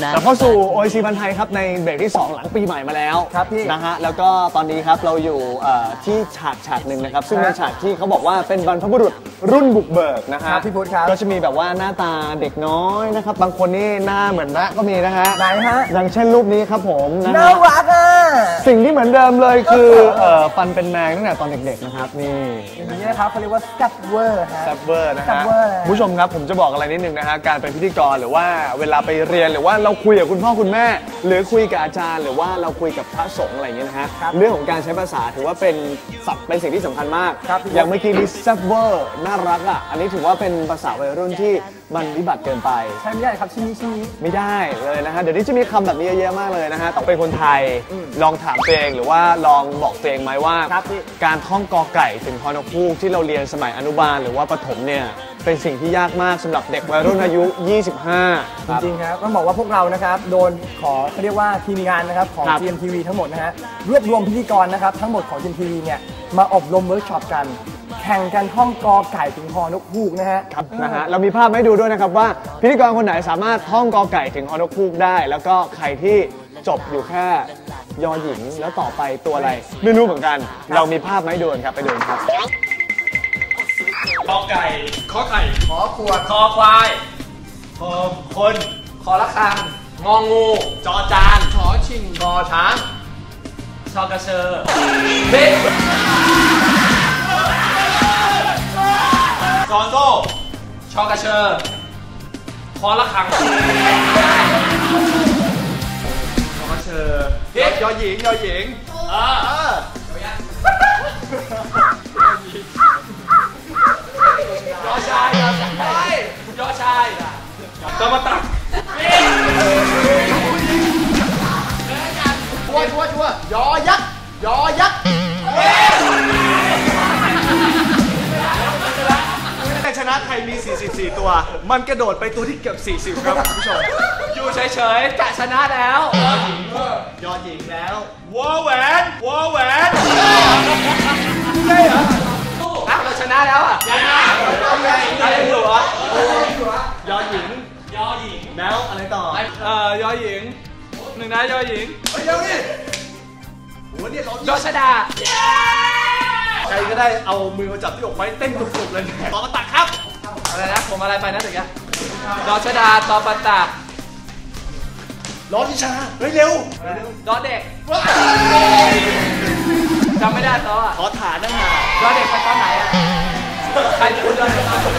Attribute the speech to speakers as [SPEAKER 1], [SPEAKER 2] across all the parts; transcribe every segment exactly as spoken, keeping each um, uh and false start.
[SPEAKER 1] นะ
[SPEAKER 2] กลับเข้าสู่ โอ ไอ ซี พันไทยครับในเบรกที่สองหลังปีใหม่มาแล้วครับพี่นะฮะแล้วก็ตอนนี้ครับเราอยู่ที่ฉากฉากหนึ่งนะครับซึ่งเป็นฉากที่เขาบอกว่าเป็นบรรพบุรุษรุ่นบุกเบิกนะฮะพี่พุทธครับก็จะมีแบบว่าหน้าตาเด็กน้อยนะครับบางคนนี่หน้าเหมือนนะก็มีนะฮะไหนฮะอย่างเช่นรูปนี้ครับผมน่ารักอ่ะสิ่งที่เหมือนเดิมเลยคือฟันเป็นแมงตั้งแต่ตอนเด็กๆนะครับนี่อย่างนี้นะครับเขาเรียกว่าแซบเวอร์ฮะแซบเวอร์นะฮะผู้ชมครับผมจะบอกอะไรนิดนึงนะฮะการเป็นพิธีกรหรือว่าเวลาไปเรียนหรือว่าเราคุยกับคุณพ่อคุณแม่หรือคุยกับอาจารย์หรือว่าเราคุยกับพระสงฆ์อะไรอย่างเงี้ยนะฮะเรื่องของการใช้ภาษาถือว่าเป็นศัพท์เป็นสิ่งที่สำคัญมากอย่างเมื่อกี้นี้แซบเวอร์น่ารักอ่ะอันนี้ถือว่าเป็นภาษาวัยรุ่นที่มันวิบัติเกินไปใช่ไม่ได้ครับชิ้นนี้ชิ้นนี้ไม่ได้เลยนะฮะเดี๋ยวนี้จะมีคำแบบนี้เยอะๆมากเลยนะฮะต้องเป็นคนไทยลองถามตัวเองหรือว่าลองบอกตัวเองไหมว่าการท่องกอไก่ถึงฮอนกฮูกที่เราเรียนสมัยอนุบาลหรือว่าประถมเนี่ยเป็นสิ่งที่ยากมากสำหรับเด็กวัยรุ่นอายุ ยี่สิบห้า จริงๆครับต้องบอกว่าพวกเรานะครับโดนขอเขาเรียกว่าทีมงานนะครับของ จี เอ็ม ที วี ทั้งหมดนะฮะรวบรวมพิธีกรนะครับทั้งหมดของ จี เอ็ม ที วี เนี่ยมาอบรมเวิร์กช็อปกันแข่งกันท่องกอไก่ถึงฮอนกฮูกนะฮะครับนะฮะเรามีภาพให้ดูด้วยนะครับว่าพิธีกรคนไหนสามารถท่องกอไก่ถึงฮอนกฮูกได้แล้วก็ใครที่จบอยู่แค่ยอหญิงแล้วต่อไปตัวอะไรไม่รู้เหมือนกันเรามีภาพให้ดูกันครับไปดูกันครับ
[SPEAKER 3] กอไก่ขอไข่ขอขวดคอควายคอคนคอละคังงองูจอจานชอชิงชอช้างชอกระเชอเบ๊จอโซ่ชอกระเชอคอละคังชอกระเชอยอหญิงยอหญิงเออยอชายยอชายยอชายกรรมตักชัวชัวชัวยอยักษ์ยอยักษ์ในชนะไทยมีสี่สิบสี่ตัวมันกระโดดไปตัวที่เกือบสี่สิบครับคุณผู้ชมอยู่เฉยๆจะชนะแล้วยอหญิงยอหญิงแล้ววอแหวนวอแหวนใช่เหรอเราชนะแล้วอ่ะยังไงได้อยู่เหรอยอหญิงยอหญิงแล้วอะไรต่อเอ่อยอหญิงหนึ่งนะยอหญิงเฮ้ยเดี๋ยวนี่โหเนี่ยเรายอชดาใครก็ได้เอามือมาจับที่อกไว้เต้นกรุบๆเลยต่อมาตักครับอะไรนะผมอะไรไปนะถึงแกยอชดาต่อมาตักรอทิชาเฮ้ยเร็วรอเด็กจำไม่ได้ต่อขอฐานนะฮะรอเด็กไปตอนไหนอ่ะใครพูดเลย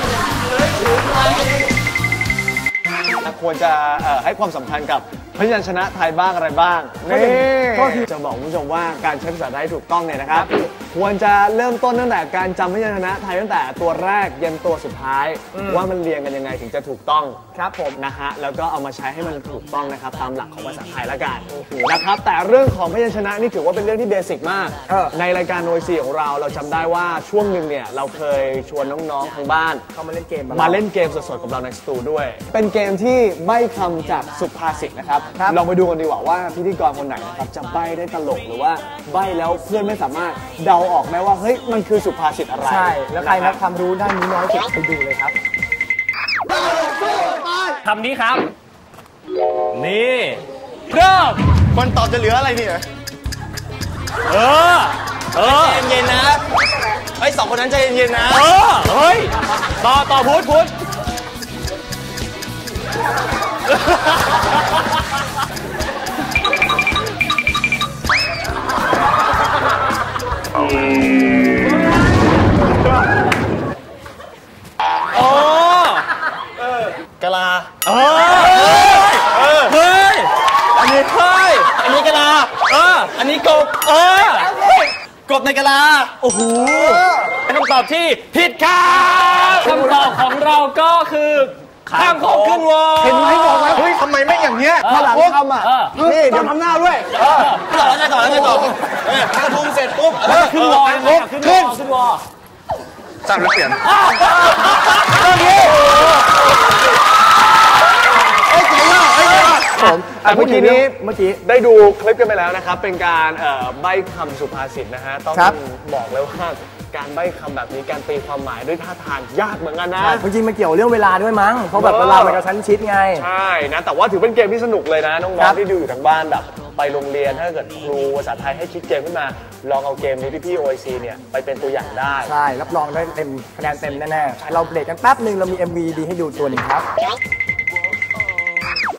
[SPEAKER 2] ควรจะให้ความสำคัญกับพยัญชนะไทยบ้างอะไรบ้างนี่ก็คือจะบอกคุณผู้ชมว่าการใช้ภาษาไทยถูกต้องเนี่ยนะครับควรจะเริ่มต้นตั้งแต่การจำพยัญชนะไทยตั้งแต่ตัวแรกยันตัวสุดท้ายว่ามันเรียงกันยังไงถึงจะถูกต้องครับผมนะฮะแล้วก็เอามาใช้ให้มันถูกต้องนะครับตามหลักของภาษาไทยละกันนะครับแต่เรื่องของพยัญชนะนี่ถือว่าเป็นเรื่องที่เบสิกมากในรายการ โอ ไอ ซี ของเราเราจำได้ว่าช่วงหนึ่งเนี่ยเราเคยชวนน้องๆทางบ้านเข้ามาเล่นเกมมาเล่นเกมสดๆกับเราในสตูด้วยเป็นเกมที่ใบ้คำจากสุภาษิตนะครับลองไปดูกันดีกว่าว่าพิธีกรคนไหนนะครับจะใบ้ได้ตลกหรือว่าใบ้แล้วเพื่อนไม่สามารถเดาออกไหมว่าเฮ้ยมันคือสุภาษิตอะไรใช่แล้วใครนับความรู้ด้านนี้น้อยสุดไปดูเลยครับ
[SPEAKER 3] คำนี้ครับนี่เริ่ม
[SPEAKER 2] คนตอบจะเหลืออะไรนี่เหรอ
[SPEAKER 3] เออเออ
[SPEAKER 2] เย็นๆนะไอ้สองคนนั้นใจเย็นๆนะ
[SPEAKER 3] เออเฮ้ยต่อต่อพุทธพุทธโอ้
[SPEAKER 2] กะลา
[SPEAKER 3] เออเฮ้ยอันนี้เฮ้ยอันนี้กะลาเอออันนี้กบเออกบในกะลาโอ้โหเป็นคำตอบที่ผิดครับคำตอบของเราก็คือข้ามของขึ้นวอ
[SPEAKER 2] เห็นไหมบอกแล้วเฮ้ยทำไมไม่อย่างเงี้ยมาหลังทำอ่ะนี่เดี๋ยวทำหน้าด้วย
[SPEAKER 3] ต่อแล้วไงต่อแล้วไงต่อกระทุงเสร็จปุ๊บขึ้นวอขึ้นขึ้นขึ้นวอ
[SPEAKER 2] สั่งแล้วเปลี่ยน
[SPEAKER 3] เรื่องนี้เฮ้ยจริงว่ะเฮ้ย
[SPEAKER 2] ผมแต่เมื่อกี้นี้
[SPEAKER 1] เมื่อกี้
[SPEAKER 2] ได้ดูคลิปกันไปแล้วนะครับเป็นการใบ้คำสุภาษิตนะฮะต้องบอกเลยว่าการใบ้คำแบบนี้การตีความหมายด้วยท่าทางยากเหมือนกันนะ
[SPEAKER 1] จริงๆมันเกี่ยวเรื่องเวลาด้วยมั้งเพราะแบบเวลามันกระชั้นชิดไง
[SPEAKER 2] ใช่นะแต่ว่าถือเป็นเกมที่สนุกเลยนะน้องๆที่ดูอยู่ทางบ้านแบบไปโรงเรียนถ้าเกิดครูภาษาไทยให้คิดเกมขึ้นมาลองเอาเกมนี้พี่ๆ โอ ไอ ซี เนี่ยไปเป็นตัวอย่างได้
[SPEAKER 1] ใช่รับรองได้เต็มคะแนนเต็มแน่ๆเราเบรกกันแป๊บนึงเรามี เอ็ม วี ดีให้ดูตัวหนึ่งครับ